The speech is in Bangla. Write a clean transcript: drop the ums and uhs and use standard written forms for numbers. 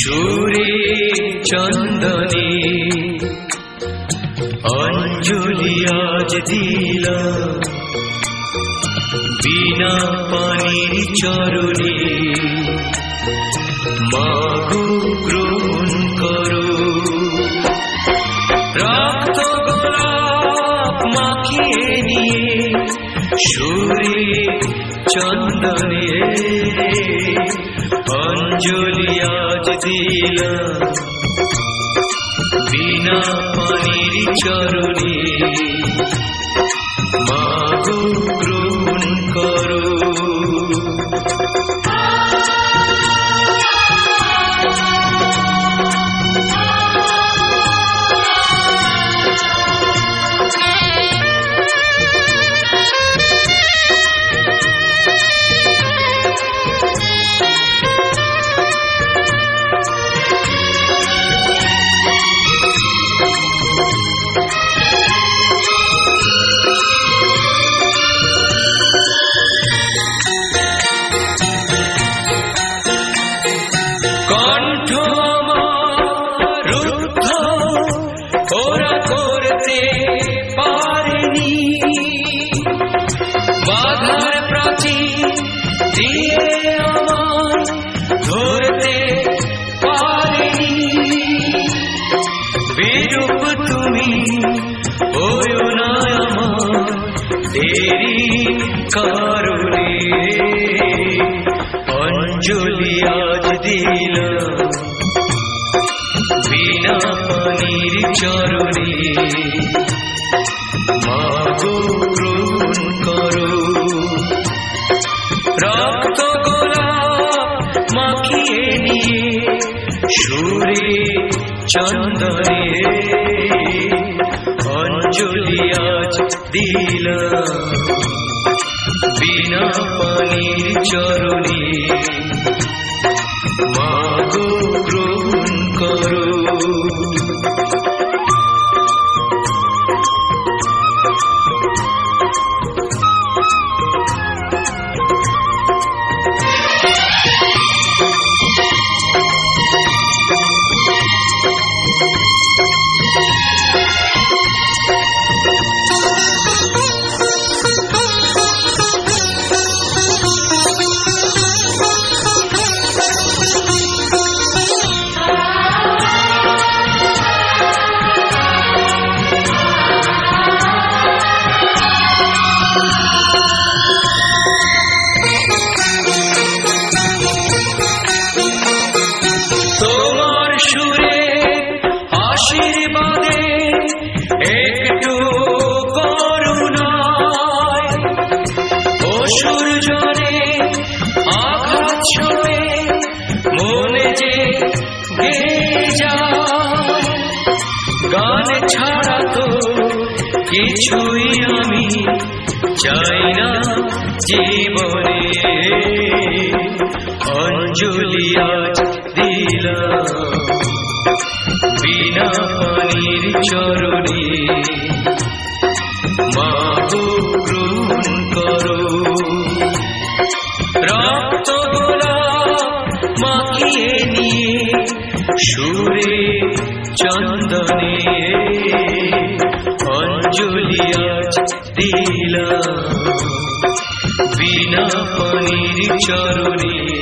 সুরে চন্দনে অঞ্জলি আজ দিলাম বিনা পানির চরণে মাগো গ্রহণ করো রক্ত গোলাপ মাখিয়ে নিয়ে সুরে চন্দনে অঞ্জলি আজ দিলাম বিনা পানির চরণে মাগো গ্রহণ করো কণ্ঠ আমার রুদ্ধ ওরা করতে পারেনি বাধার প্রাচীর দিয়ে আমার ধরতে পারেনি বিরূপ তুমি হয়ো না আমার দেরি কারণে অঞ্জলি আজ দিলাম বিনা পানির চরণে মাগো গ্রহণ করো রক্ত গোলাপ মাখিয়ে নিয়ে সুরে চন্দনে অঞ্জলি আজ দিলাম বিনা পানির চরণে মাগো গ্রহণ করো সুরে আশীর্বাদে একটু করুণায় অসুর জনে আঘাত ছুঁয়ে মনে যে গেয়ে যায় গান ছাড়া তো কিছুই আমি চাই না জীবনে অঞ্জলি আজ দিলাম বিনা পানির চরণে মাগো গ্রহণ করো রক্ত গোলাপ মাখিয়ে নিয়ে সুরে চন্দনে অঞ্জলি আজ দিলাম বিনা পানির চরণে